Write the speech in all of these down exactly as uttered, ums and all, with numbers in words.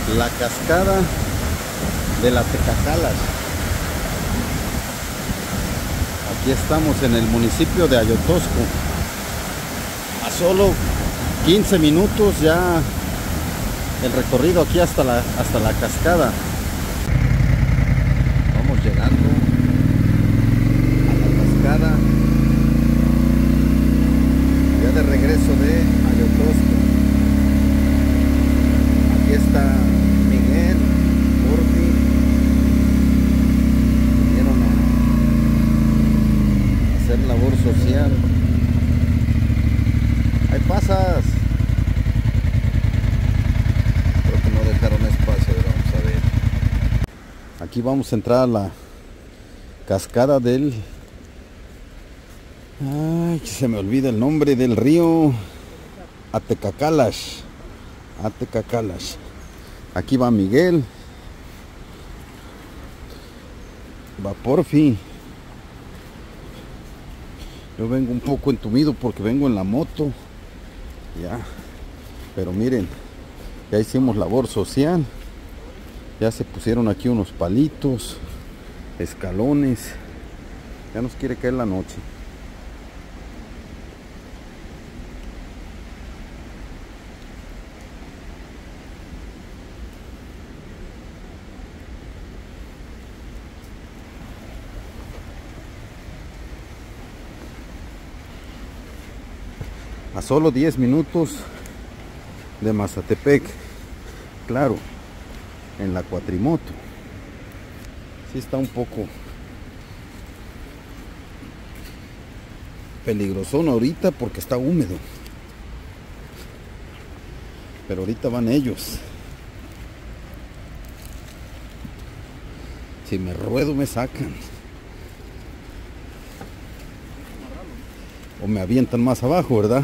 La cascada de las Tecacalas. Aquí estamos en el municipio de Ayotosco. A solo quince minutos ya el recorrido aquí hasta la, hasta la cascada. Vamos llegando a la cascada, ya de regreso de Ayotosco. Aquí está Miguel, Urbi, vinieron a hacer labor social. Ahí pasas. Creo que no dejaron espacio, pero vamos a ver. Aquí vamos a entrar a la cascada del... Ay, se me olvida el nombre del río. Atecacalas. Atecacalas. Aquí va Miguel. Va Porfi. Yo vengo un poco entumido porque vengo en la moto. Ya. Pero miren, ya hicimos labor social. Ya se pusieron aquí unos palitos, escalones. Ya nos quiere caer la noche. A solo diez minutos de Mazatepec, claro, en la cuatrimoto. Sí está un poco peligrosón ahorita porque está húmedo, pero ahorita van ellos. Si me ruedo me sacan o me avientan más abajo, ¿verdad?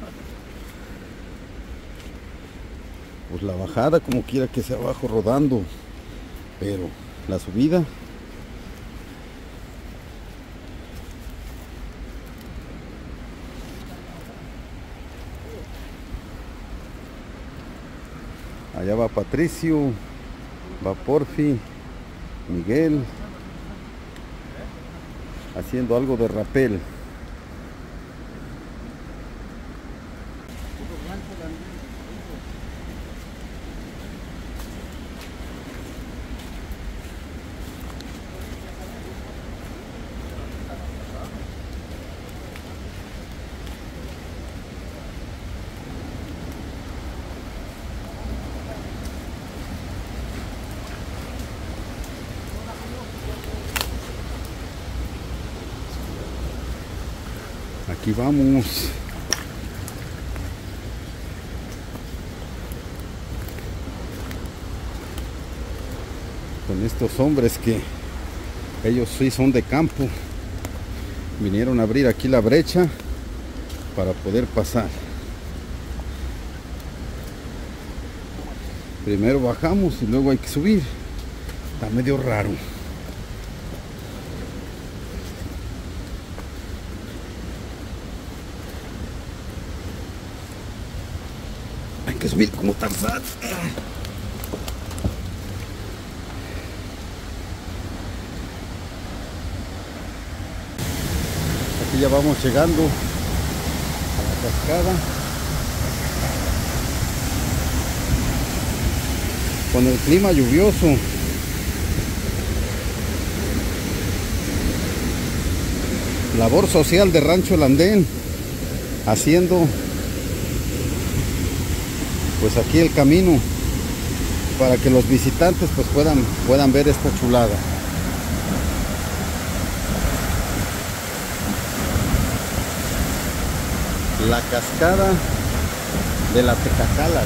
Pues la bajada como quiera que sea abajo rodando, pero la subida allá va Patricio, va Porfi, Miguel haciendo algo de rapel. Aquí vamos. Con estos hombres que ellos sí son de campo. Vinieron a abrir aquí la brecha para poder pasar. Primero bajamos y luego hay que subir. Está medio raro. Hay que subir como Tarzán. Aquí ya vamos llegando a la cascada. Con el clima lluvioso. Labor social de Rancho El Andén. Haciendo pues aquí el camino para que los visitantes pues puedan, puedan ver esta chulada. La cascada de las Tecacalas.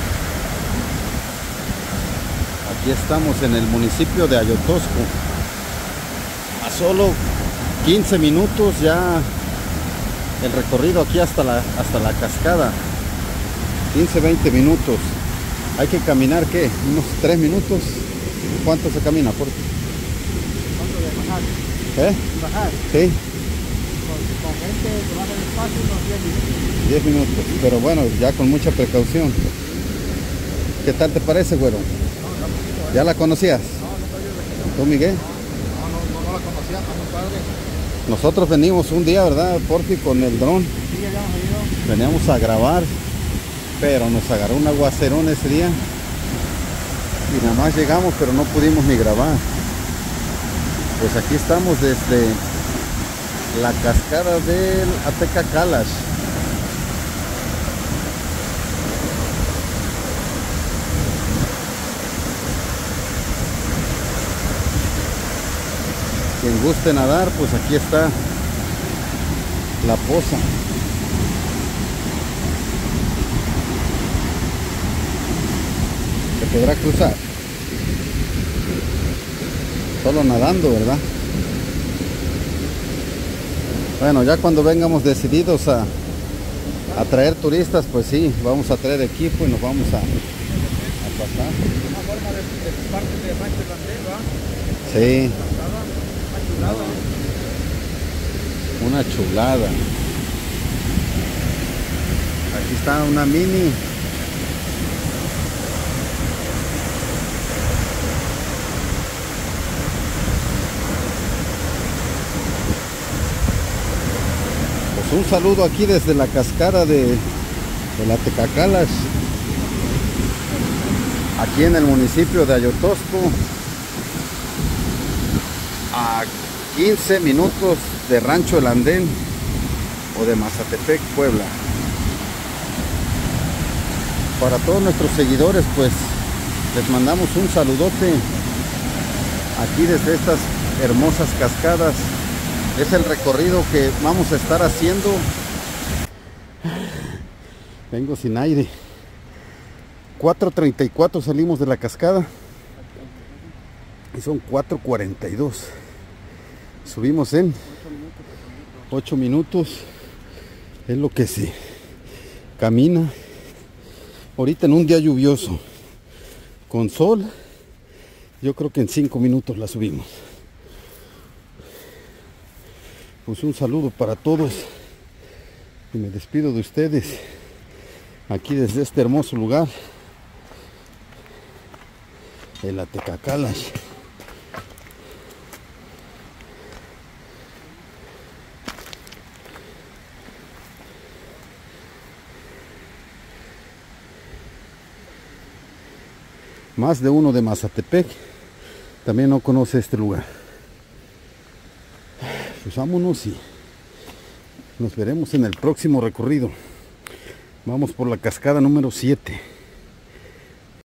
Aquí estamos en el municipio de Ayotosco. A solo quince minutos ya el recorrido aquí hasta la, hasta la cascada. quince, veinte minutos. Hay que caminar, ¿qué? Unos tres minutos. ¿Cuánto se camina? ¿Por? ¿Cuánto de bajar? ¿Eh? ¿Bajar? Sí. Con, con gente que baja despacio unos diez minutos. diez minutos. Pero bueno, ya con mucha precaución. ¿Qué tal te parece, güero? ¿Ya la conocías? No, nunca había venido. ¿Tú, Miguel? No, no, no, no la conocía, está muy padre. Nosotros venimos un día, ¿verdad, Porfi? Con el dron. Sí, ya habíamos ido. Veníamos a grabar, pero nos agarró un aguacerón ese día. Y nada más llegamos, pero no pudimos ni grabar. Pues aquí estamos desde la cascada del Atecacalash. Quien guste nadar, pues aquí está la poza. Se podrá cruzar. Solo nadando, ¿verdad? Bueno, ya cuando vengamos decididos a, a traer turistas, pues sí, vamos a traer equipo y nos vamos a, a pasar. Una forma de, de parte de Rancho Irlandés, ¿va? Sí. Una chulada. Una chulada. Aquí está una mini. Pues un saludo aquí desde la cascada de, de la Atecacalash, aquí en el municipio de Ayotosco, a quince minutos de Rancho El Andén o de Mazatepec, Puebla. Para todos nuestros seguidores, pues les mandamos un saludote aquí desde estas hermosas cascadas. Es el recorrido que vamos a estar haciendo. Vengo sin aire. cuatro treinta y cuatro salimos de la cascada y son cuatro cuarenta y dos. Subimos en ocho minutos. Es lo que se camina. Ahorita en un día lluvioso con sol, yo creo que en cinco minutos la subimos. Pues un saludo para todos y me despido de ustedes aquí desde este hermoso lugar, el Atecacalash. Más de uno de Mazatepec también no conoce este lugar. Pues vámonos y nos veremos en el próximo recorrido. Vamos por la cascada número siete.